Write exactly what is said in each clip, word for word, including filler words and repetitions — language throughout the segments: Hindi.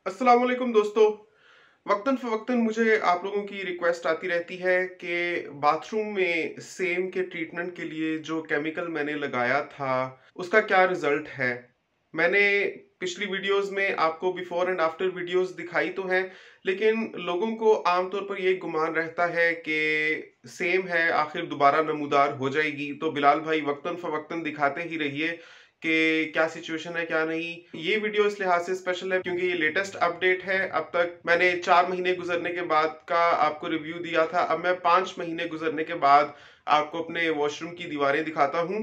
अस्सलाम वालेकुम दोस्तों। वक्तन फ़वक्तन मुझे आप लोगों की रिक्वेस्ट आती रहती है कि बाथरूम में सेम के ट्रीटमेंट के लिए जो केमिकल मैंने लगाया था, उसका क्या रिज़ल्ट है? मैंने पिछली वीडियोज़ में आपको बिफ़ोर एंड आफ्टर वीडियोज़ दिखाई तो हैं, लेकिन लोगों को आम तौर पर ये गुमान रहता है कि सेम है, आखिर दोबारा नमूदार हो जाएगी। तो बिलाल भाई वक्तन फ़वक्तन दिखाते ही रहिए कि क्या सिचुएशन है क्या नहीं। ये वीडियो इस लिहाज से स्पेशल है क्योंकि ये लेटेस्ट अपडेट है। अब तक मैंने चार महीने गुजरने के बाद का आपको रिव्यू दिया था। अब मैं पांच महीने गुजरने के बाद आपको अपने वॉशरूम की दीवारें दिखाता हूँ।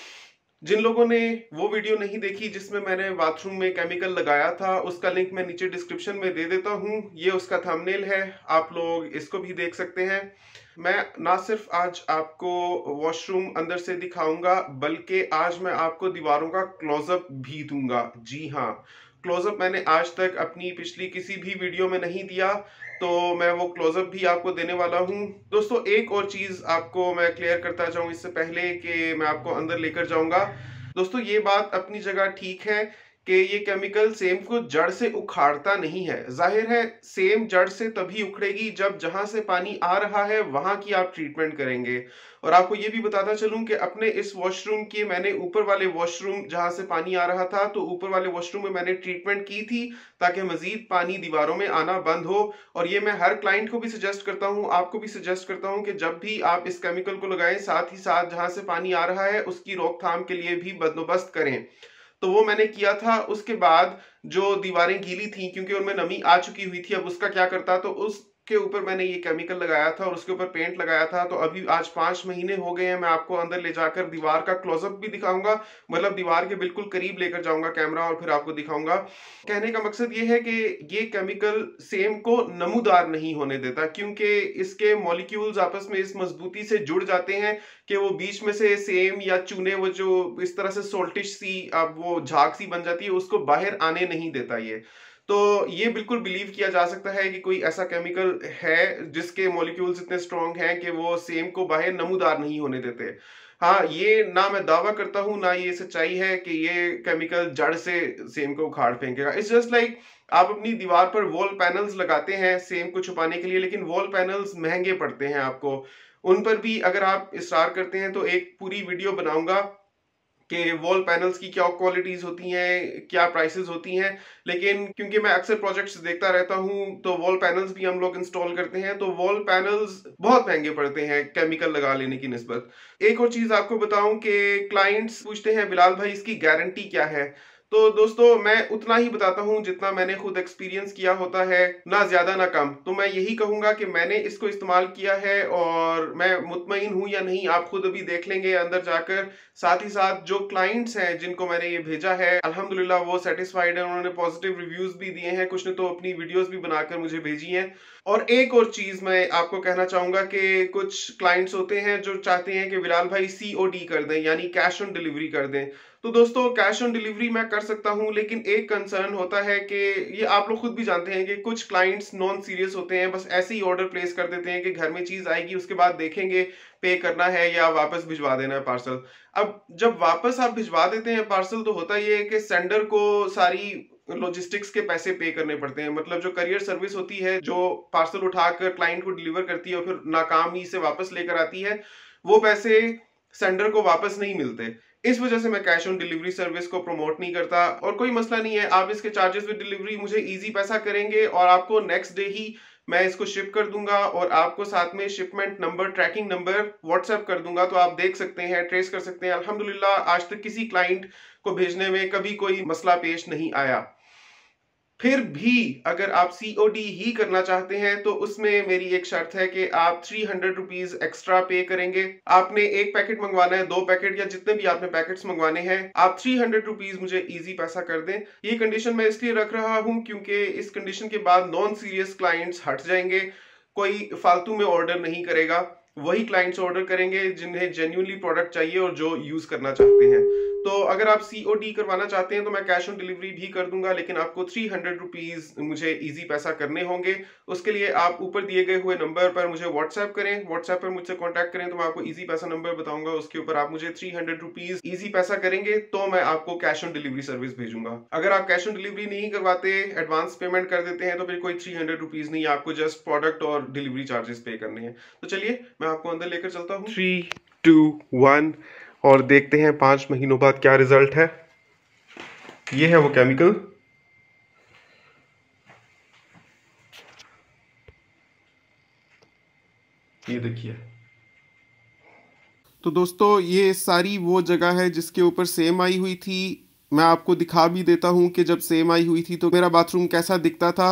जिन लोगों ने वो वीडियो नहीं देखी जिसमें मैंने बाथरूम में केमिकल लगाया था, उसका लिंक मैं नीचे डिस्क्रिप्शन में दे देता हूँ। ये उसका थंबनेल है, आप लोग इसको भी देख सकते हैं। मैं ना सिर्फ आज आपको वॉशरूम अंदर से दिखाऊंगा, बल्कि आज मैं आपको दीवारों का क्लोजअप भी दूंगा। जी हाँ, क्लोजअप मैंने आज तक अपनी पिछली किसी भी वीडियो में नहीं दिया, तो मैं वो क्लोजअप भी आपको देने वाला हूँ। दोस्तों, एक और चीज आपको मैं क्लियर करता जाऊं इससे पहले कि मैं आपको अंदर लेकर जाऊंगा। दोस्तों, ये बात अपनी जगह ठीक है कि ये केमिकल सेम को जड़ से उखाड़ता नहीं है। जाहिर है सेम जड़ से तभी उखड़ेगी जब जहां से पानी आ रहा है वहां की आप ट्रीटमेंट करेंगे। और आपको ये भी बताता चलूं कि अपने इस वॉशरूम के मैंने ऊपर वाले वॉशरूम जहां से पानी आ रहा था, तो ऊपर वाले वॉशरूम में मैंने ट्रीटमेंट की थी ताकि मजीद पानी दीवारों में आना बंद हो। और ये मैं हर क्लाइंट को भी सजेस्ट करता हूं, आपको भी सजेस्ट करता हूं कि जब भी आप इस केमिकल को लगाएं, साथ ही साथ जहां से पानी आ रहा है उसकी रोकथाम के लिए भी बंदोबस्त करें। तो वो मैंने किया था। उसके बाद जो दीवारें गीली थी क्योंकि उनमें नमी आ चुकी हुई थी, अब उसका क्या करता, तो उसके ऊपर मैंने ये केमिकल लगाया था और उसके ऊपर पेंट लगाया था। तो अभी आज पांच महीने हो गए हैं। मैं आपको अंदर ले जाकर दीवार का क्लोजअप भी दिखाऊंगा, मतलब दीवार के बिल्कुल करीब लेकर जाऊंगा कैमरा और फिर आपको दिखाऊंगा। कहने का मकसद ये है कि ये केमिकल सेम को नमूदार नहीं होने देता, क्योंकि इसके मॉलिक्यूल्स आपस में इस मजबूती से जुड़ जाते हैं कि वो बीच में से सेम या चूने, वो जो इस तरह से सोल्टिश सी अब वो झाग सी बन जाती है, उसको बाहर आने नहीं देता ये। तो ये बिल्कुल बिलीव किया जा सकता है कि कोई ऐसा केमिकल है जिसके मॉलिक्यूल्स इतने स्ट्रॉन्ग हैं कि वो सेम को बाहर नमूदार नहीं होने देते। हाँ, ये ना मैं दावा करता हूं ना ये सच्चाई है कि ये केमिकल जड़ से सेम को उखाड़ फेंकेगा। इट्स जस्ट लाइक आप अपनी दीवार पर वॉल पैनल्स लगाते हैं सेम को छुपाने के लिए, लेकिन वॉल पैनल्स महंगे पड़ते हैं आपको। उन पर भी अगर आप इसरार करते हैं तो एक पूरी वीडियो बनाऊंगा कि वॉल पैनल्स की क्या क्वालिटीज होती हैं, क्या प्राइसेस होती हैं। लेकिन क्योंकि मैं अक्सर प्रोजेक्ट्स देखता रहता हूं, तो वॉल पैनल्स भी हम लोग इंस्टॉल करते हैं, तो वॉल पैनल्स बहुत महंगे पड़ते हैं केमिकल लगा लेने की निस्बत। एक और चीज आपको बताऊं कि क्लाइंट्स पूछते हैं बिलाल भाई इसकी गारंटी क्या है। तो दोस्तों, मैं उतना ही बताता हूं जितना मैंने खुद एक्सपीरियंस किया होता है, ना ज्यादा ना कम। तो मैं यही कहूंगा कि मैंने इसको इस्तेमाल किया है और मैं मुतमईन हूं या नहीं आप खुद अभी देख लेंगे अंदर जाकर। साथ ही साथ जो क्लाइंट्स हैं जिनको मैंने ये भेजा है, अल्हम्दुलिल्लाह वो सेटिस्फाइड है, उन्होंने पॉजिटिव रिव्यूज भी दिए हैं, कुछ ने तो अपनी वीडियोस भी बनाकर मुझे भेजी हैं। और एक और चीज मैं आपको कहना चाहूंगा कि कुछ क्लाइंट्स होते हैं जो चाहते हैं कि बिलाल भाई सीओडी कर दें, यानी कैश ऑन डिलीवरी कर दें। तो दोस्तों, कैश ऑन डिलीवरी मैं कर सकता हूं, लेकिन एक कंसर्न होता है कि ये आप लोग खुद भी जानते हैं कि कुछ क्लाइंट्स नॉन सीरियस होते हैं, बस ऐसे ही ऑर्डर प्लेस कर देते हैं कि घर में चीज आएगी, उसके बाद देखेंगे पे करना है या वापस भिजवा देना है पार्सल। अब जब वापस आप भिजवा देते हैं पार्सल, तो होता ये है कि सेंडर को सारी लॉजिस्टिक्स के पैसे पे करने पड़ते हैं। मतलब जो करियर सर्विस होती है, जो पार्सल उठाकर क्लाइंट को डिलीवर करती है और फिर नाकामी से वापस लेकर आती है, वो पैसे सेंडर को वापस नहीं मिलते। इस वजह से मैं कैश ऑन डिलीवरी सर्विस को प्रमोट नहीं करता। और कोई मसला नहीं है, आप इसके चार्जेस विद डिलीवरी मुझे इजी पैसा करेंगे और आपको नेक्स्ट डे ही मैं इसको शिप कर दूंगा और आपको साथ में shipment number, tracking number WhatsApp कर दूंगा, तो आप देख सकते हैं, ट्रेस कर सकते हैं। अल्हम्दुलिल्लाह आज तक किसी क्लाइंट को भेजने में कभी कोई मसला पेश नहीं आया। फिर भी अगर आप सीओडी ही करना चाहते हैं तो उसमें मेरी एक शर्त है कि आप थ्री हंड्रेड रुपीज एक्स्ट्रा पे करेंगे। आपने एक पैकेट मंगवाना है, दो पैकेट या जितने भी आपने पैकेट्स मंगवाने हैं, आप थ्री हंड्रेड रुपीज मुझे इजी पैसा कर दें। ये कंडीशन मैं इसलिए रख रहा हूं क्योंकि इस कंडीशन के बाद नॉन सीरियस क्लाइंट्स हट जाएंगे, कोई फालतू में ऑर्डर नहीं करेगा। वही क्लाइंट्स ऑर्डर करेंगे जिन्हें जेन्युइनली प्रोडक्ट चाहिए और जो यूज करना चाहते हैं। तो अगर आप सीओडी करवाना चाहते हैं तो मैं कैश ऑन डिलीवरी भी कर दूंगा, लेकिन आपको थ्री हंड्रेड रुपीज मुझे इजी पैसा करने होंगे। उसके लिए आप ऊपर दिए गए हुए नंबर पर मुझे व्हाट्सएप करें, व्हाट्सएप पर मुझसे कांटेक्ट करें तो मैं आपको इजी पैसा नंबर बताऊंगा, उसके ऊपर आप मुझे थ्री हंड्रेड रुपीज इजी पैसा करेंगे तो मैं आपको कैश ऑन डिलीवरी सर्विस भेजूंगा। अगर आप कैश ऑन डिलीवरी नहीं करवाते, एडवांस पेमेंट कर देते हैं, तो फिर कोई थ्री हंड्रेड रुपीज नहीं, आपको जस्ट प्रोडक्ट और डिलीवरी चार्जेस पे करने हैं। तो चलिए मैं आपको अंदर लेकर चलता हूँ। थ्री टू वन और देखते हैं पांच महीनों बाद क्या रिजल्ट है। ये है वो केमिकल। ये देखिए। तो दोस्तों ये सारी वो जगह है जिसके ऊपर सेम आई हुई थी। मैं आपको दिखा भी देता हूं कि जब सेम आई हुई थी तो मेरा बाथरूम कैसा दिखता था।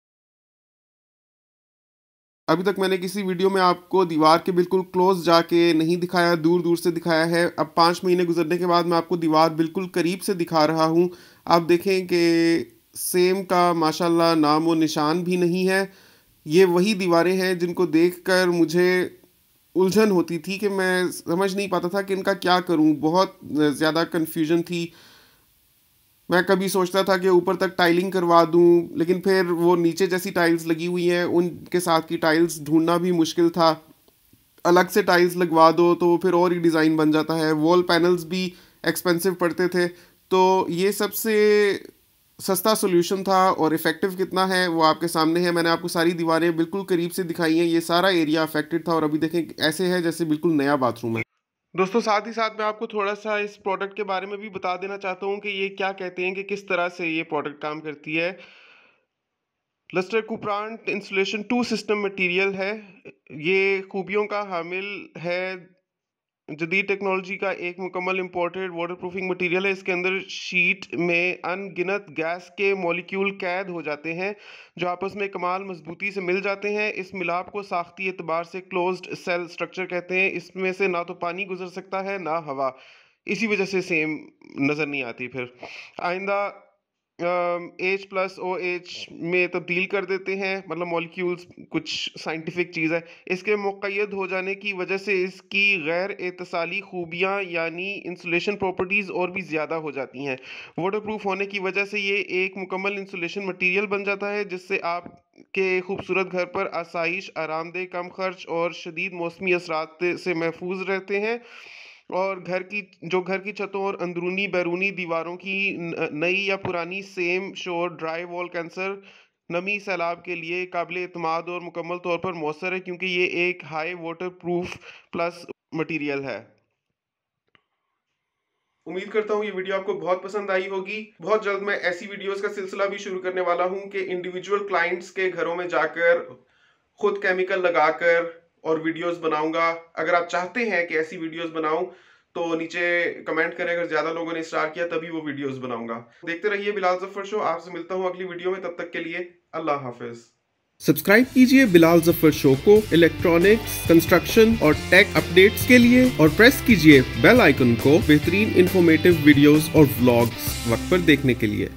अभी तक मैंने किसी वीडियो में आपको दीवार के बिल्कुल क्लोज जाके नहीं दिखाया, दूर दूर से दिखाया है। अब पाँच महीने गुजरने के बाद मैं आपको दीवार बिल्कुल करीब से दिखा रहा हूँ। आप देखें कि सेम का माशाल्लाह नाम व निशान भी नहीं है। ये वही दीवारें हैं जिनको देखकर मुझे उलझन होती थी कि मैं समझ नहीं पाता था कि इनका क्या करूं। बहुत ज़्यादा कन्फ्यूजन थी। मैं कभी सोचता था कि ऊपर तक टाइलिंग करवा दूं, लेकिन फिर वो नीचे जैसी टाइल्स लगी हुई हैं उनके साथ की टाइल्स ढूंढना भी मुश्किल था। अलग से टाइल्स लगवा दो तो फिर और ही डिज़ाइन बन जाता है। वॉल पैनल्स भी एक्सपेंसिव पड़ते थे। तो ये सबसे सस्ता सोल्यूशन था और इफेक्टिव कितना है वो आपके सामने है। मैंने आपको सारी दीवारें बिल्कुल करीब से दिखाई हैं। ये सारा एरिया अफेक्टेड था और अभी देखें ऐसे है जैसे बिल्कुल नया बाथरूम है। दोस्तों साथ ही साथ मैं आपको थोड़ा सा इस प्रोडक्ट के बारे में भी बता देना चाहता हूँ कि ये क्या कहते हैं, कि किस तरह से ये प्रोडक्ट काम करती है। लस्टर कूप्रांट इंसुलेशन टू सिस्टम मटेरियल है। ये खूबियों का हामिल है। जदीद टेक्नोलॉजी का एक मुकम्मल इंपोर्टेड वाटर प्रूफिंग मटीरियल है। इसके अंदर शीट में अनगिनत गैस के मॉलिक्यूल कैद हो जाते हैं जो आपस में कमाल मजबूती से मिल जाते हैं। इस मिलाप को साख्ती एतबार से क्लोज्ड सेल स्ट्रक्चर कहते हैं। इसमें से ना तो पानी गुजर सकता है ना हवा, इसी वजह से सेम नज़र नहीं आती। फिर आइंदा एच प्लस ओ एच में तब्दील कर देते हैं, मतलब मॉलिक्यूल्स कुछ साइंटिफिक चीज़ है। इसके मुक़य्यद हो जाने की वजह से इसकी गैर एतसाली खूबियाँ यानी इंसुलेशन प्रॉपर्टीज़ और भी ज़्यादा हो जाती हैं। वाटरप्रूफ होने की वजह से ये एक मुकम्मल इंसुलेशन मटेरियल बन जाता है जिससे आप के खूबसूरत घर पर आसाइश, आरामदेह, कम खर्च और शदीद मौसमी असरात से महफूज रहते हैं। और घर की जो घर की छतों और अंदरूनी बैरूनी दीवारों की नई या पुरानी सेम शोर, ड्राई वॉल कैंसर, नमी, सैलाब के लिए काबिल एतमाद और मुकम्मल तौर पर मौसर है, क्योंकि ये एक high waterproof plus material है। उम्मीद करता हूँ ये वीडियो आपको बहुत पसंद आई होगी। बहुत जल्द मैं ऐसी वीडियोस का सिलसिला भी शुरू करने वाला हूँ कि इंडिविजुअल क्लाइंट्स के घरों में जाकर खुद केमिकल लगाकर और वीडियोस बनाऊंगा। अगर आप चाहते हैं कि ऐसी वीडियोस बनाऊं तो नीचे कमेंट करें। अगर ज्यादा लोगों ने स्टार किया तभी वो वीडियोस बनाऊंगा। देखते रहिए बिलाल जफर शो। आपसे मिलता हूं अगली वीडियो में, तब तक के लिए अल्लाह हाफिज। सब्सक्राइब कीजिए बिलाल जफर शो को इलेक्ट्रॉनिक्स, कंस्ट्रक्शन और टेक अपडेट्स के लिए और प्रेस कीजिए बेल आइकन को बेहतरीन इंफॉर्मेटिव वीडियोस और व्लॉग्स वक्त पर देखने के लिए।